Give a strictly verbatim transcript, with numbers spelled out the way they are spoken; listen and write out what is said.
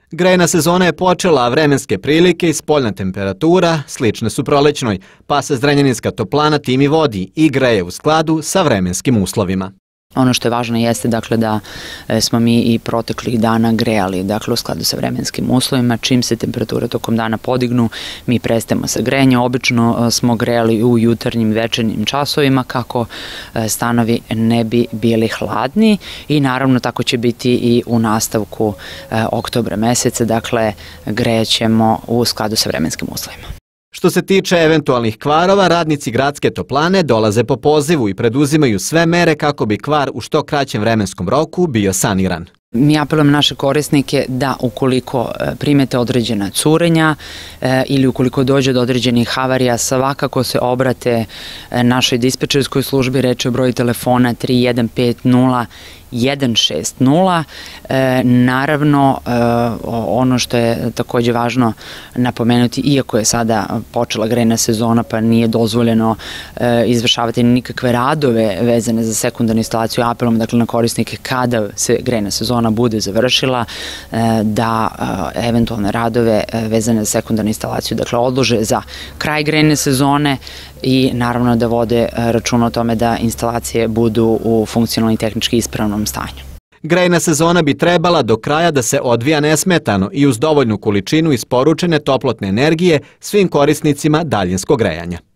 Grejna sezona je počela, a vremenske prilike i spoljna temperatura slične su prolećnoj, pa se Zrenjaninska toplana tim vodi i greje u skladu sa vremenskim uslovima. Ono što je važno jeste dakle da smo mi i proteklih dana grejali dakle u skladu sa vremenskim uslovima. Čim se temperature tokom dana podignu, mi prestajemo sa grejanjem. Obično smo grejali u jutarnjim večernjim časovima kako stanovi ne bi bili hladni i naravno tako će biti i u nastavku oktobra meseca, dakle grejaćemo u skladu sa vremenskim uslovima. Što se tiče eventualnih kvarova, radnici gradske toplane dolaze po pozivu i preduzimaju sve mere kako bi kvar u što kraćem vremenskom roku bio saniran. Mi apelujemo naše korisnike da ukoliko primete određena curenja ili ukoliko dođe do određenih havarija, svakako se obrate našoj dispečerskoj službi, reč je o broju telefona tri jedan pet nula jedan šest nula. Naravno, ono što je takođe važno napomenuti, iako je sada počela grejna sezona pa nije dozvoljeno izvršavati nikakve radove vezane za sekundarnu instalaciju, apelom dakle na korisnike kada se grejna sezona bude završila da eventualne radove vezane za sekundarnu instalaciju dakle odlože za kraj grejne sezone i naravno da vode računa o tome da instalacije budu u funkcionalno i tehnički ispravnom stanju. Grejna sezona bi trebala do kraja da se odvija nesmetano i uz dovoljnu količinu isporučene toplotne energije svim korisnicima daljinskog grejanja.